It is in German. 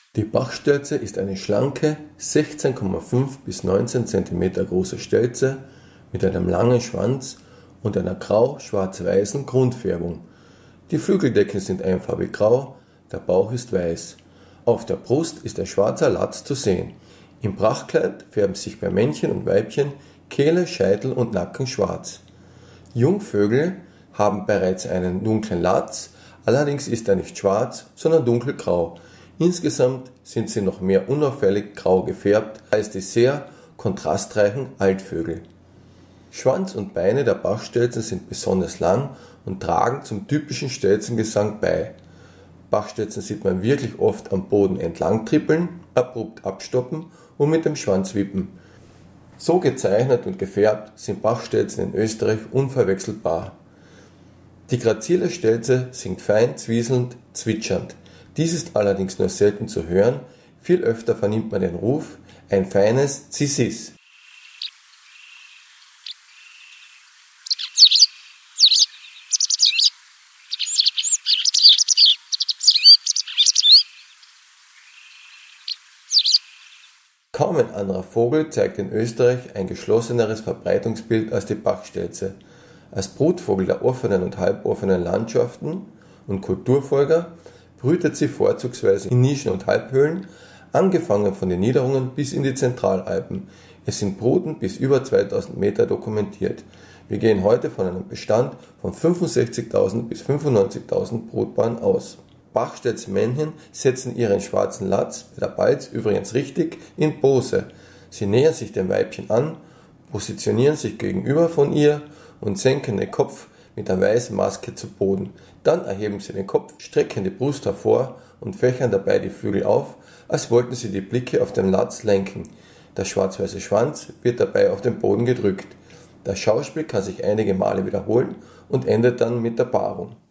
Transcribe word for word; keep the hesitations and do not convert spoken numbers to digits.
Die Bachstelze ist eine schlanke, sechzehn Komma fünf bis neunzehn Zentimeter große Stelze mit einem langen Schwanz und einer grau-schwarz-weißen Grundfärbung. Die Flügeldecken sind einfarbig grau, der Bauch ist weiß. Auf der Brust ist ein schwarzer Latz zu sehen. Im Prachtkleid färben sich bei Männchen und Weibchen Kehle, Scheitel und Nacken schwarz. Jungvögel haben bereits einen dunklen Latz, allerdings ist er nicht schwarz, sondern dunkelgrau. Insgesamt sind sie noch mehr unauffällig grau gefärbt als die sehr kontrastreichen Altvögel. Schwanz und Beine der Bachstelzen sind besonders lang und tragen zum typischen Stelzengesang bei. Bachstelzen sieht man wirklich oft am Boden entlang trippeln, abrupt abstoppen und mit dem Schwanz wippen. So gezeichnet und gefärbt sind Bachstelzen in Österreich unverwechselbar. Die grazile Stelze singt fein, zwieselnd, zwitschernd. Dies ist allerdings nur selten zu hören, viel öfter vernimmt man den Ruf, ein feines Zissis. Kaum ein anderer Vogel zeigt in Österreich ein geschlosseneres Verbreitungsbild als die Bachstelze. Als Brutvogel der offenen und halboffenen Landschaften und Kulturfolger brütet sie vorzugsweise in Nischen und Halbhöhlen, angefangen von den Niederungen bis in die Zentralalpen. Es sind Bruten bis über zweitausend Meter dokumentiert. Wir gehen heute von einem Bestand von fünfundsechzigtausend bis fünfundneunzigtausend Brutpaaren aus. Bachstelzmännchen setzen ihren schwarzen Latz, bei der Balz übrigens richtig, in Pose. Sie nähern sich dem Weibchen an, positionieren sich gegenüber von ihr und senken den Kopf mit der weißen Maske zu Boden. Dann erheben sie den Kopf, strecken die Brust hervor und fächern dabei die Flügel auf, als wollten sie die Blicke auf den Latz lenken. Der schwarz-weiße Schwanz wird dabei auf den Boden gedrückt. Das Schauspiel kann sich einige Male wiederholen und endet dann mit der Paarung.